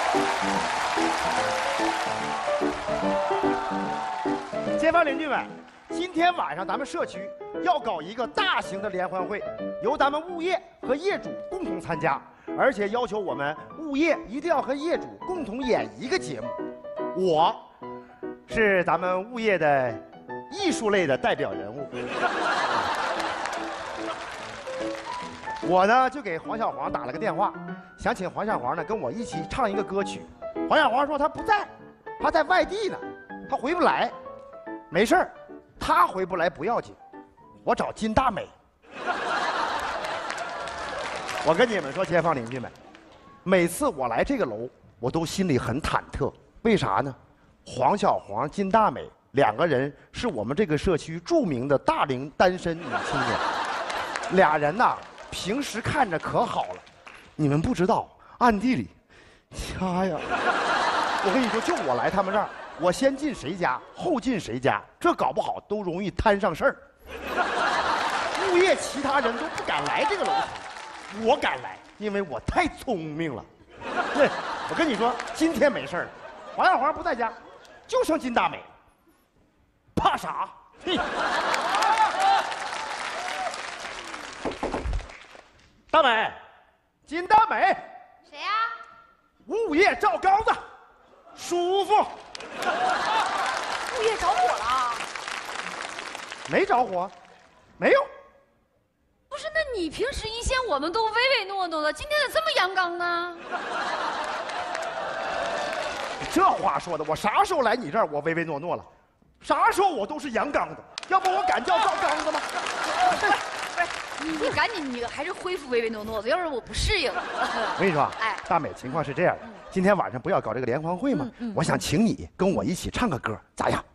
街坊邻居们，今天晚上咱们社区要搞一个大型的联欢会，由咱们物业和业主共同参加，而且要求我们物业一定要和业主共同演一个节目。我是咱们物业的艺术类的代表人物。我呢就给黄小黄打了个电话，想请黄小黄呢跟我一起唱一个歌曲。黄小黄说他不在，他在外地呢，他回不来。没事儿，他回不来不要紧，我找金大美。我跟你们说，街坊邻居们，每次我来这个楼，我都心里很忐忑。为啥呢？黄小黄、金大美两个人是我们这个社区著名的大龄单身女青年，俩人呐。平时看着可好了，你们不知道，暗地里掐呀！我跟你说，就我来他们这儿，我先进谁家，后进谁家，这搞不好都容易摊上事儿。物业其他人都不敢来这个楼层，我敢来，因为我太聪明了。对，我跟你说，今天没事儿，黄小黄不在家，就剩金大美，怕啥？大美，金大美， 谁呀？ 物业照缸子，舒服。 物业着火了？ 没着火，没有。 不是，那你平时一见我们都唯唯诺诺的，今天咋这么阳刚呢？ 这话说的，我啥时候来你这儿我唯唯诺诺了？啥时候我都是阳刚的，要不我敢叫照缸子吗？ 你赶紧，你还是恢复唯唯诺诺的，要不然我不适应。 我跟你说， 哎， 大美，情况是这样的，今天晚上不要搞这个联欢会吗？我想请你跟我一起唱个歌，咋样？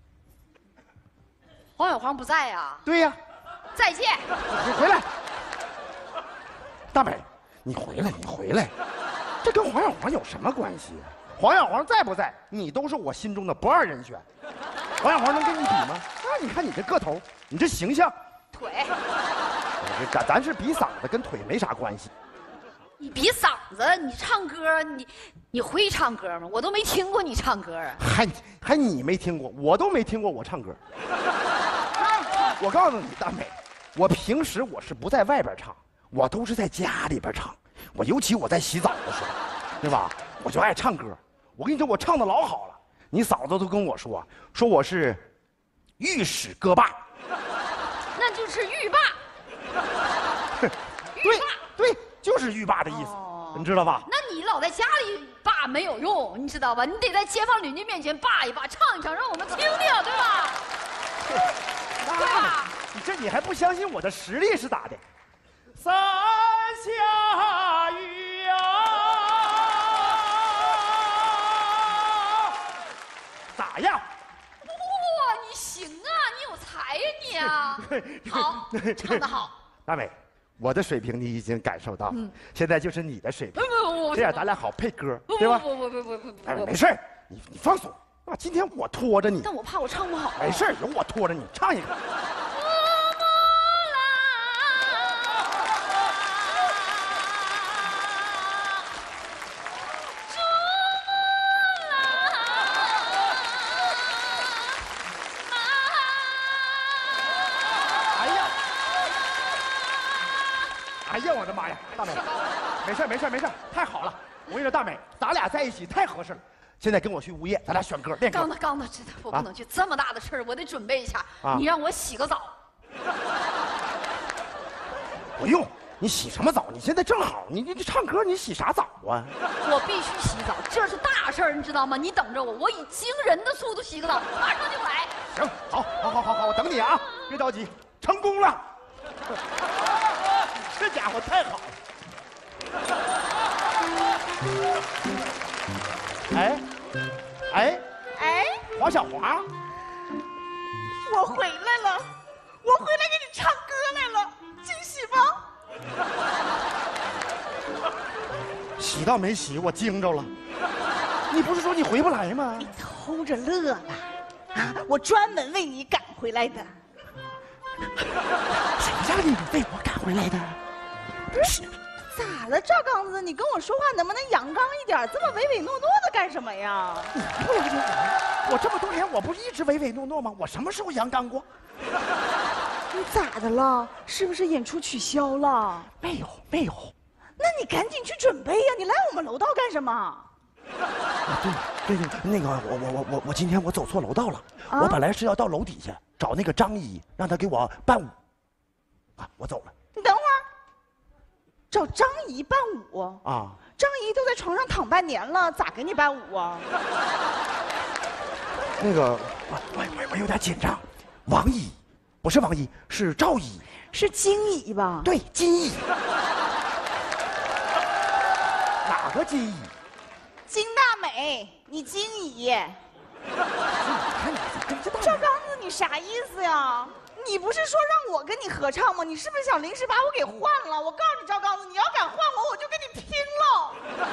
黄小黄不在呀？ 对呀。 再见。 你回来，大美，你回来，你回来，这跟黄小黄有什么关系啊？黄小黄在不在，你都是我心中的不二人选。黄小黄能跟你比吗？啊，你看你这个头，你这形象， 腿。 咱是比嗓子，跟腿没啥关系。 你比嗓子，你唱歌，你会唱歌吗？我都没听过你唱歌啊。 还你没听过，我都没听过我唱歌。我告诉你，大美，我平时我是不在外边唱，我都是在家里边唱。我尤其我在洗澡的时候，对吧？我就爱唱歌。我跟你说，我唱的老好了。你嫂子都跟我说我是御史歌霸。 那就是浴霸。 对，就是浴霸的意思，你知道吧？ 那你老在家里霸没有用，你知道吧？你得在街坊邻居面前霸一霸，唱一唱，让我们听听，对吧？对吧？ 你还不相信我的实力是咋的？三下雨呀，咋样？ 哇，你行啊，你有才呀你啊！好，唱得好。 大美，我的水平你已经感受到了，现在就是你的水平。这样咱俩好配歌，对吧？不，没事，你放松啊。今天我拖着你， 但我怕我唱不好。 没事，有我拖着你，唱一个。哎呀，我的妈呀，大美，没事，太好了！我跟你说，大美，咱俩在一起太合适了。现在跟我去物业，咱俩选歌练歌。 刚子，知道我不能去，这么大的事儿，我得准备一下。你让我洗个澡。 不用，你洗什么澡？你现在正好，你唱歌，你洗啥澡啊？ 我必须洗澡，这是大事儿，你知道吗？你等着我，我以惊人的速度洗个澡，马上就来。 行，好，我等你啊，别着急，成功了。这家伙太好了！哎，黄小华， 我回来了，我回来给你唱歌来了，惊喜吗？ 洗倒没洗，我惊着了。你不是说你回不来吗？ 你偷着乐了啊！我专门为你赶回来的。 谁让你为我赶回来的？ 咋了，赵刚子？你跟我说话能不能阳刚一点？这么唯唯诺诺的干什么呀？ 你不了解我这么多年，我不是一直唯唯诺诺吗？我什么时候阳刚过？ 你咋的了？是不是演出取消了？ 没有，没有。 那你赶紧去准备呀！你来我们楼道干什么？ 啊，对，那个我今天我走错楼道了。我本来是要到楼底下找那个张姨，让她给我伴舞。啊，我走了。 你等会儿，找张姨伴舞啊？ 张姨都在床上躺半年了，咋给你伴舞啊？ 那个，我有点紧张。王姨，不是王姨，是赵姨， 是金姨吧？ 对，金姨。哪个金姨？ 金大美，你金姨。赵刚子，你啥意思呀？你不是说让我跟你合唱吗？你是不是想临时把我给换了？我告诉你，赵刚子，你要敢换我，我就跟你拼了！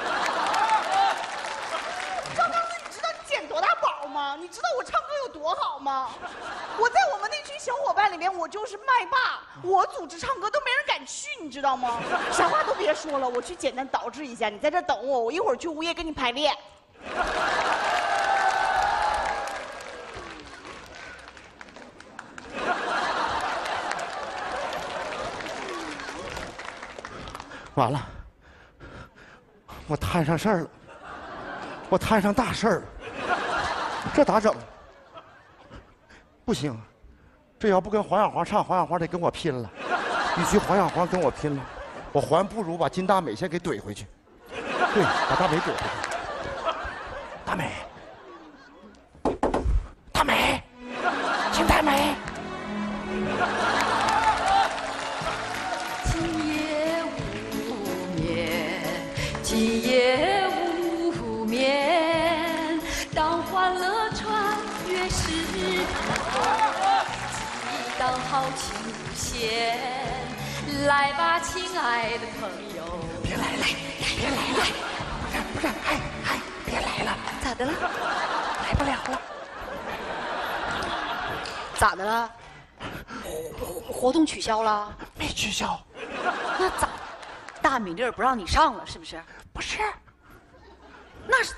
赵刚子，你知道你捡多大宝吗？你知道我唱歌有多好吗？我在我们那群小伙伴里面，我就是麦霸，我组织唱歌都没人敢去，你知道吗？啥话都别说了，我去简单捯饬一下，你在这等我，我一会儿去物业跟你排练。 完了，我摊上事儿了，我摊上大事儿了，这咋整？不行，这要不跟黄小黄唱，黄小黄得跟我拼了。与其黄小黄跟我拼了，我还不如把金大美先给怼回去。对，把大美怼回去。大美，大美，金大美。 今夜无眠，当欢乐穿越时空，祈祷好情无限。来吧，亲爱的朋友。 别来了，别来了，不是，哎，别来了。 咋的了？ 来不了了。 咋的了？活动取消了？ 没取消。 那咋？大米粒儿不让你上了，是不是？ 不是， 那是。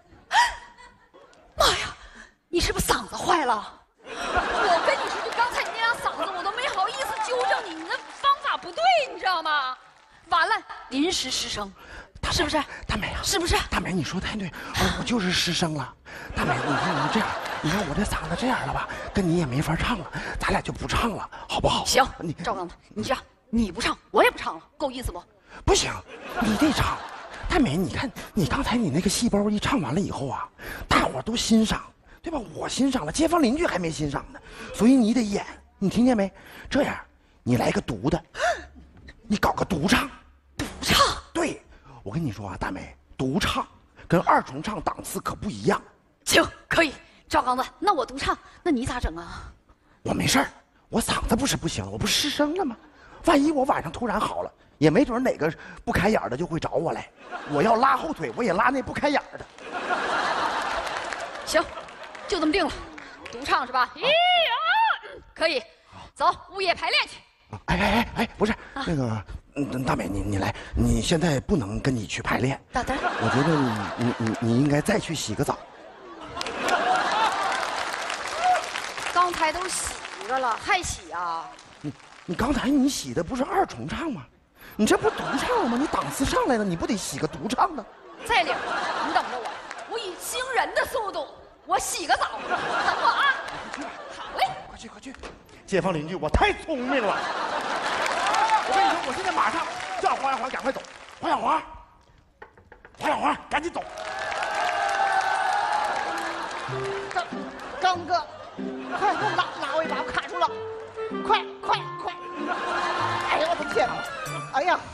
妈呀，你是不是嗓子坏了？我跟你说，就刚才你那样嗓子，我都没好意思纠正你，你那方法不对，你知道吗？完了，临时失声，是不是？ 大美啊， 是不是？ 大美，你说太对，我就是失声了。大美，你看我们这样，你看我这嗓子这样了吧，跟你也没法唱了，咱俩就不唱了，好不好？ 行，赵刚子，你这样，你不唱，我也不唱了，够意思不？ 不行，你得唱。大美，你看你刚才你那个细胞一唱完了以后啊，大伙都欣赏，对吧？我欣赏了，街坊邻居还没欣赏呢，所以你得演，你听见没？这样，你来个独的，你搞个独唱。 独唱？ 对，我跟你说啊，大美，独唱跟二重唱档次可不一样。 行，可以。赵刚子，那我独唱，那你咋整啊？ 我没事儿，我嗓子不是不行了，我不是失声了吗？万一我晚上突然好了，也没准哪个不开眼的就会找我来。我要拉后腿，我也拉那不开眼的。 行，就这么定了，独唱是吧？可以，走，物业排练去。 哎，不是、那个，大美，你来，你现在不能跟你去排练。 咋的？ 我觉得你应该再去洗个澡。 刚才都洗一个了，还洗啊？ 你刚才你洗的不是二重唱吗？你这不独唱吗？你档次上来了，你不得洗个独唱呢？ 在领，你等着我，我以惊人的速度，我洗个澡，等我啊！好嘞， 快去！街坊邻居，我太聪明了。我跟你说，我现在马上叫黄小黄赶快走。黄小黄，赶紧走。 刚哥，快拉我一把，我卡住了！快！哎呀，我的天哪！哎呀，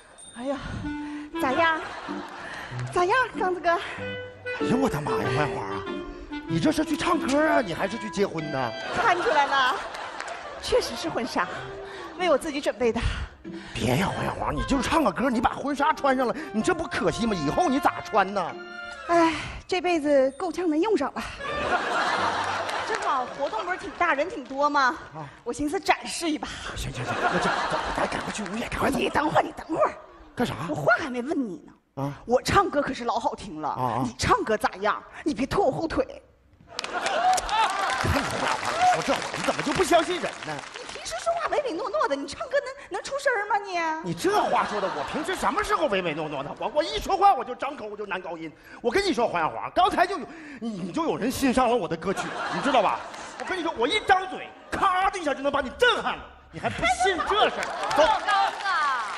咋样，刚子哥？ 哎呀，我的妈呀，黄小黄啊，你这是去唱歌啊，你还是去结婚呢？ 看出来了，确实是婚纱，为我自己准备的。 别呀，黄小黄，你就是唱个歌，你把婚纱穿上了，你这不可惜吗？以后你咋穿呢？ 哎，这辈子够呛能用上了。正好活动不是挺大，人挺多吗？我寻思展示一把。 行，那这走，咱赶快去物业，赶快走。 你等会儿， 干啥？ 我话还没问你呢。 啊， 我唱歌可是老好听了。 啊， 你唱歌咋样？你别拖我后腿。 看你话说这话，你怎么就不相信人呢？ 你平时说话唯唯诺诺的，你唱歌能出声吗你？ 你这话说的，我平时什么时候唯唯诺诺的？我一说话我就张口我就男高音。我跟你说黄小华，刚才就有你就有人欣赏了我的歌曲，你知道吧？我跟你说，我一张嘴，咔的一下就能把你震撼了，你还不信这事儿？走。 刚啊，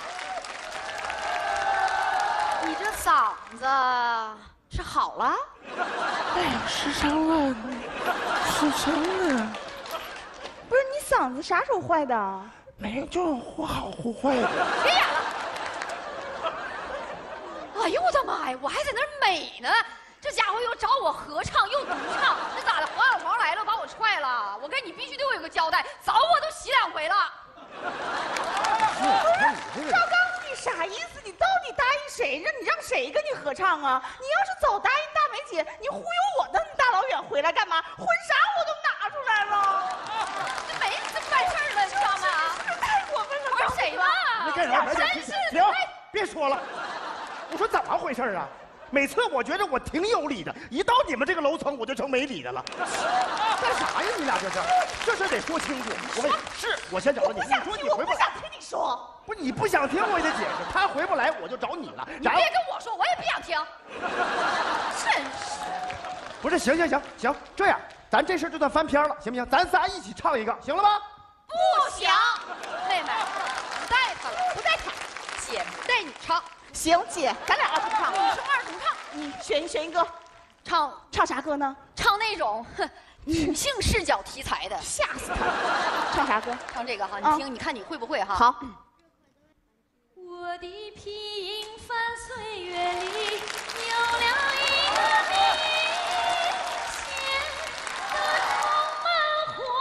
你这嗓子是好了？ 哎呀，失声了，失声了。 不是你嗓子啥时候坏的？ 没，就是忽好忽坏的。 别演了！哎呦我的妈呀，我还在那儿美呢，这家伙又找我合唱又独唱，这咋的？黄小黄来了把我踹了，我跟你必须对我有个交代，早我都洗2回了。 赵刚，你啥意思？你到底答应谁？你让谁跟你合唱啊？你要是早答应大梅姐，你忽悠我那么大老远回来干嘛？婚纱我都拿出来了， 这没办事儿了，你知道吗？ 太过分了！ 玩谁呢？ 你干啥？ 真是停！别说了，我说怎么回事啊？每次我觉得我挺有理的，一到你们这个楼层我就成没理的了。干啥呀？你俩这事得说清楚。我先找你。你说你回不来， 我不想听你说。 不是你不想听我也得解释。他回不来我就找你了。 你别跟我说，我也不想听。真是。 不是，行，这样咱这事就算翻篇了，行不行？咱仨一起唱一个，行了吗？ 不行，妹妹，不带他了，不带他，姐带你唱。 行，姐，咱俩二重唱， 你说二重唱， 你选一个，唱啥歌呢？ 唱那种女性视角题材的， 吓死他！唱啥歌？ 唱这个哈，你听，你看你会不会哈？ 好。 我的平凡岁月里有了一个你，显得充满活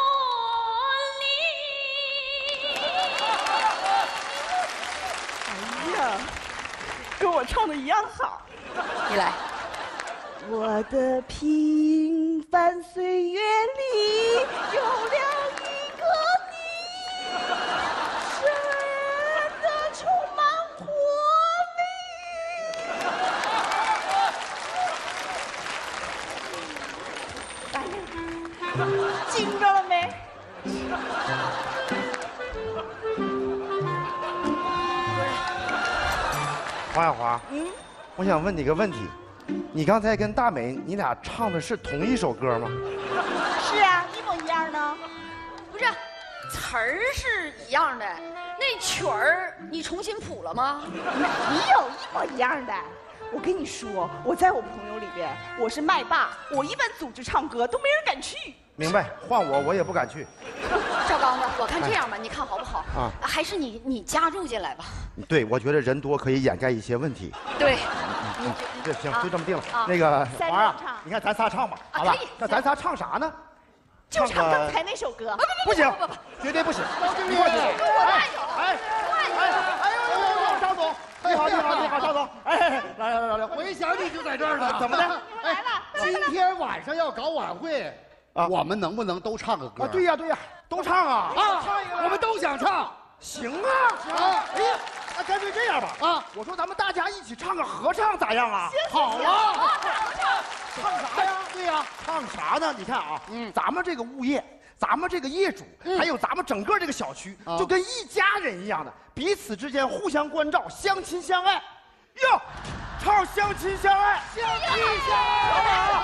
力。 哎呀，跟我唱的一样好。 你来。 我的平凡岁月里有了一个你，显得充满活力。咋样？惊着了没？ 黄小华，我想问你个问题，你刚才跟大美，你俩唱的是同一首歌吗？ 是啊，一模一样呢。 不是，词儿是一样的，那曲儿你重新谱了吗？ 没有，一模一样的。我跟你说，我在我朋友里边，我是麦霸，我一般组织唱歌都没人敢去。 明白，换我也不敢去。 赵刚子，我看这样吧，你看好不好？ 啊， 还是你加入进来吧。 对，我觉得人多可以掩盖一些问题。 对， 对，行，就这么定了。 啊那个三华儿人唱， 你看咱仨唱吧，好吧可以？ 那咱仨唱啥呢？ 就唱个刚才那首歌。 不行，绝对不行！一块儿去。哎，张总，你好，张总。哎，来， 我一想你就在这儿呢。 怎么的？ 来了， 今天晚上要搞晚会， 啊我们能不能都唱个歌？ 啊，对呀，都唱啊！ 啊，我们都想唱。 行啊，哎呀，那干脆这样吧， 啊， 我说咱们大家一起唱个合唱咋样啊？ 好啊， 唱啥呀？ 对呀， 唱啥呢？你看啊，咱们这个物业，咱们这个业主，还有咱们整个这个小区，就跟一家人一样的，彼此之间互相关照，相亲相爱。哟，唱相亲相爱，相亲相爱。